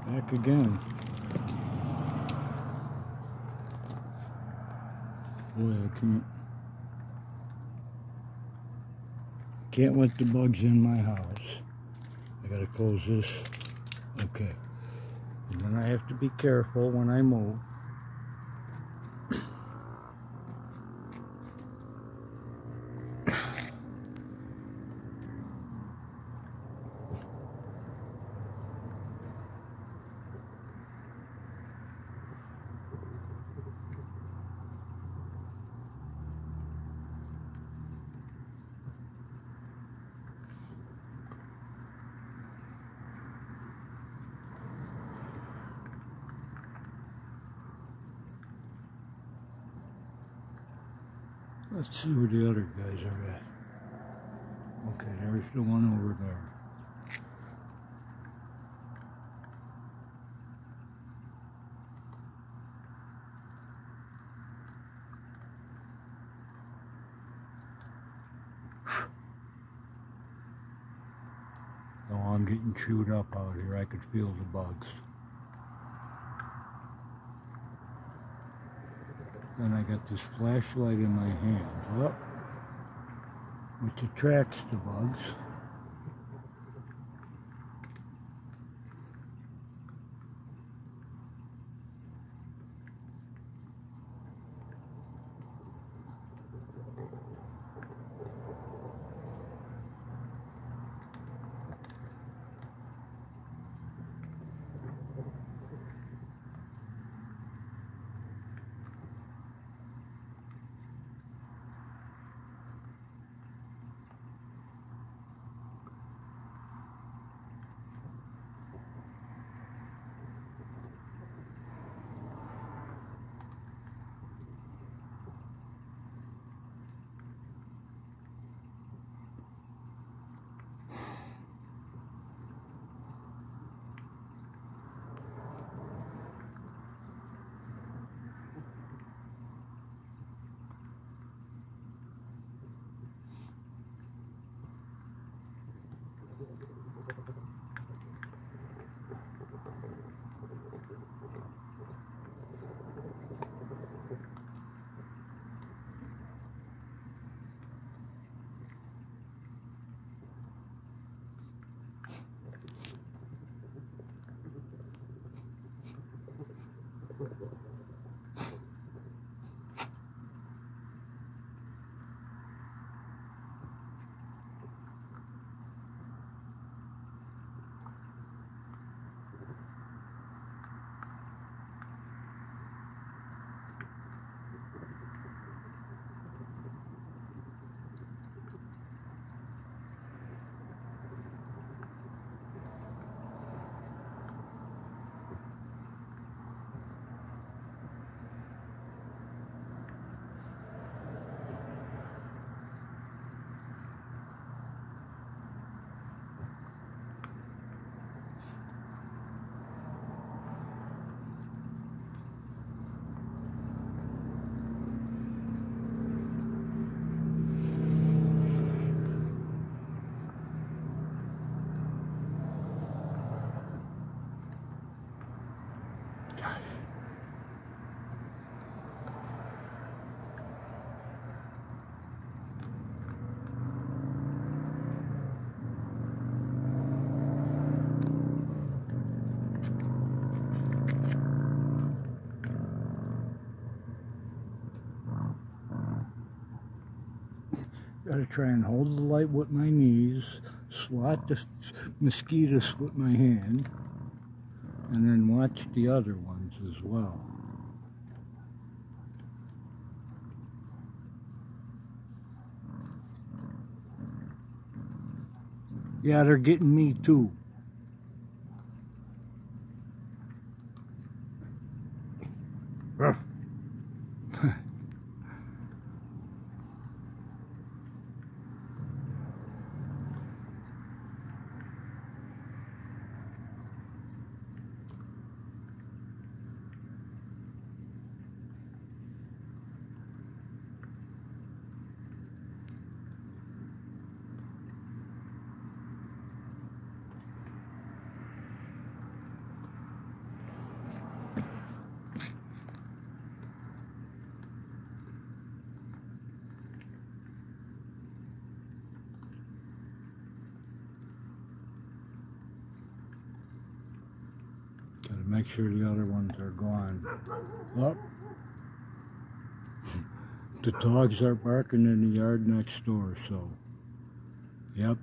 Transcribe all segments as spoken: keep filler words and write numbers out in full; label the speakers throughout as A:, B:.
A: Back again. Boy, I can't. Can't let the bugs in my house. I gotta close this. Okay. And then I have to be careful when I move. Let's see where the other guys are at. Okay, there's the one over there. Oh, I'm getting chewed up out here. I could feel the bugs. Then I got this flashlight in my hand, well, which attracts the bugs. Gotta try and hold the light with my knees, swat the mosquitoes with my hand, and then watch the other ones as well. Yeah, they're getting me too. Ruff. Gotta make sure the other ones are gone. Oh, the dogs are barking in the yard next door, so, yep.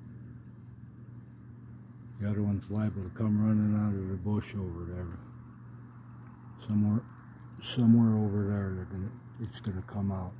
A: The other one's liable to come running out of the bush over there. Somewhere, somewhere over there, they're gonna, it's gonna come out.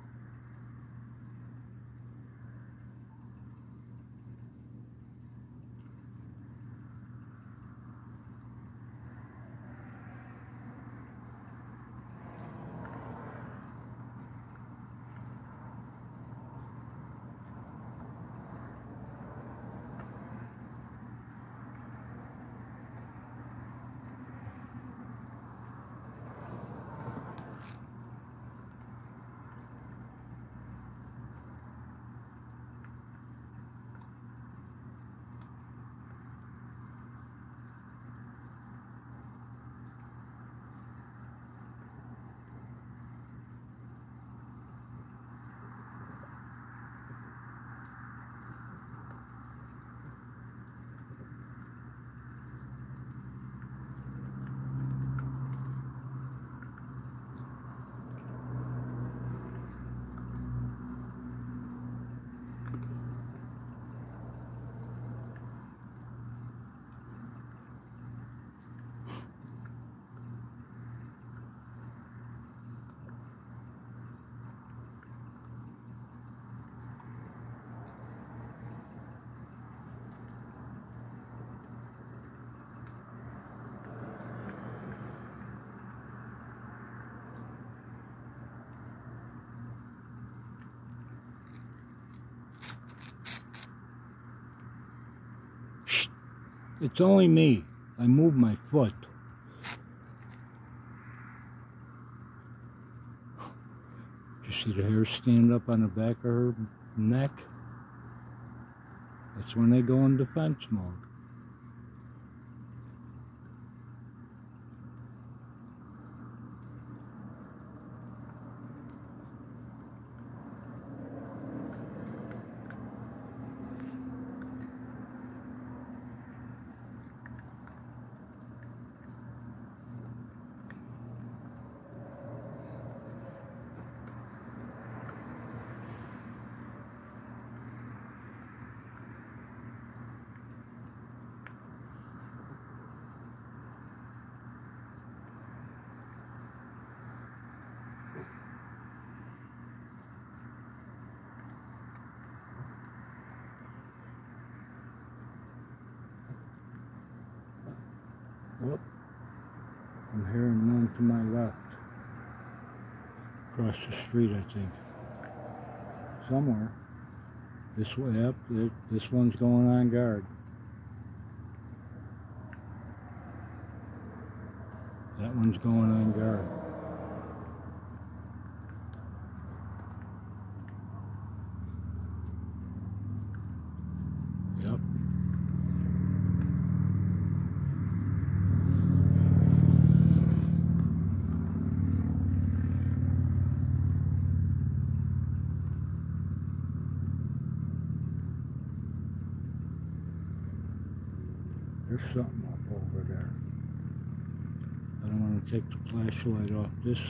A: It's only me. I moved my foot. Did you see the hair stand up on the back of her neck? That's when they go in defense mode. Whoop. I'm hearing one to my left. Across the street, I think. Somewhere. This way up, this one's going on guard. That one's going on guard. Yep. There's something up over there. I don't want to take the flashlight off this.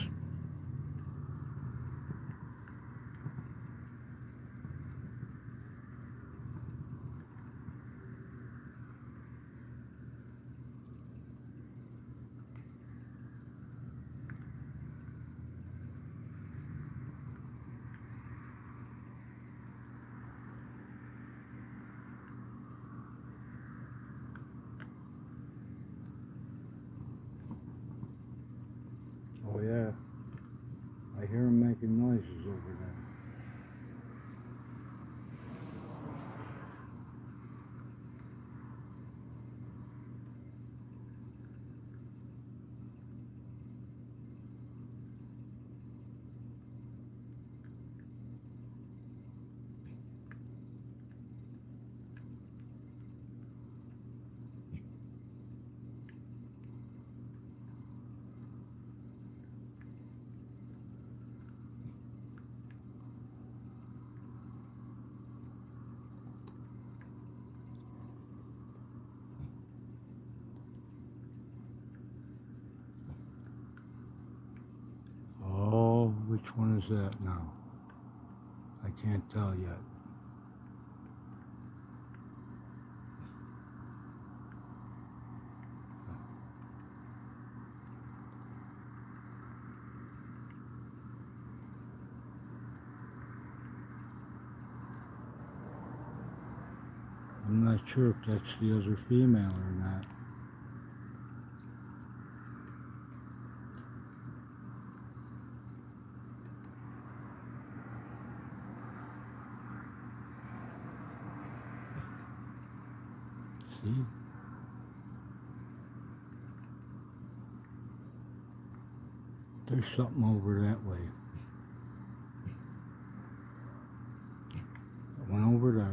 A: Oh yeah. is that now? I can't tell yet. I'm not sure if that's the other female or not. See? There's something over that way. I went over there.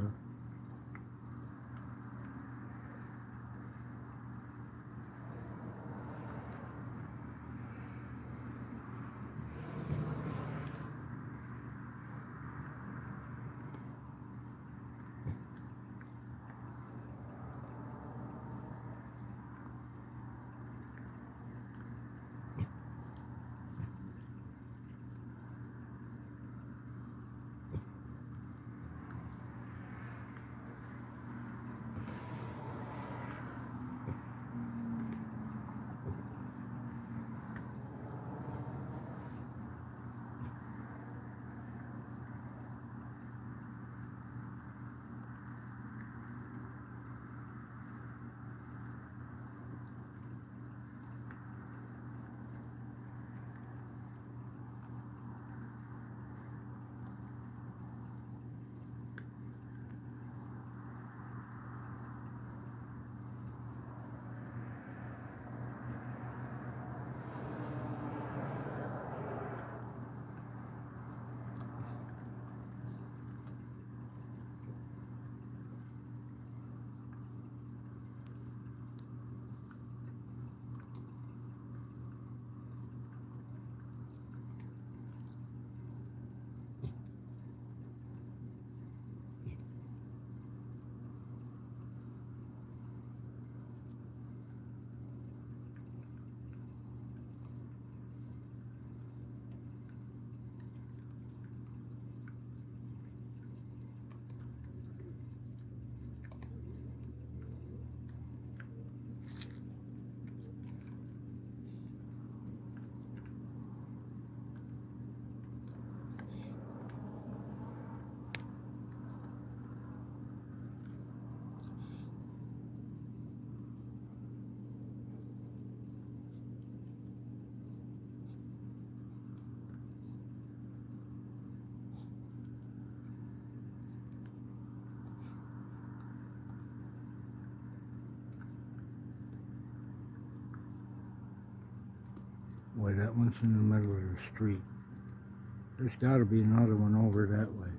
A: Boy, that one's in the middle of the street. There's got to be another one over that way.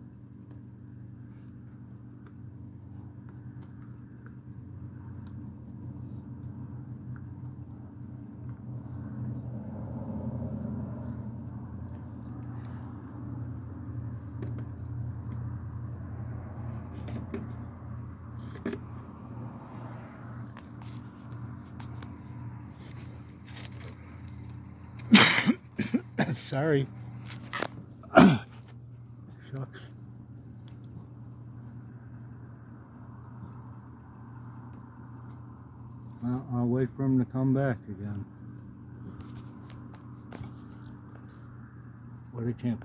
A: Sorry. Shucks. Well, I'll wait for him to come back again. But it can't be.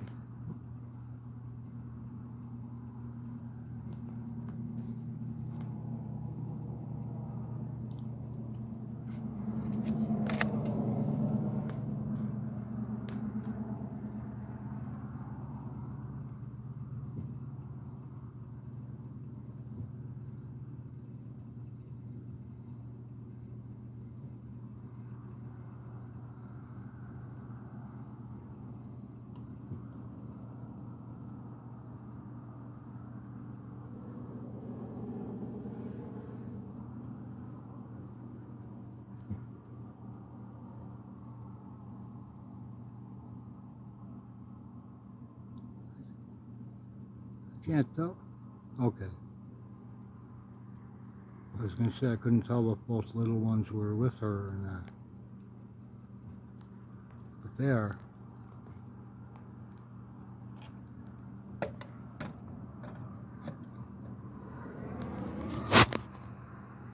A: Can't tell? Okay. I was going to say I couldn't tell if both little ones were with her or not. But they are.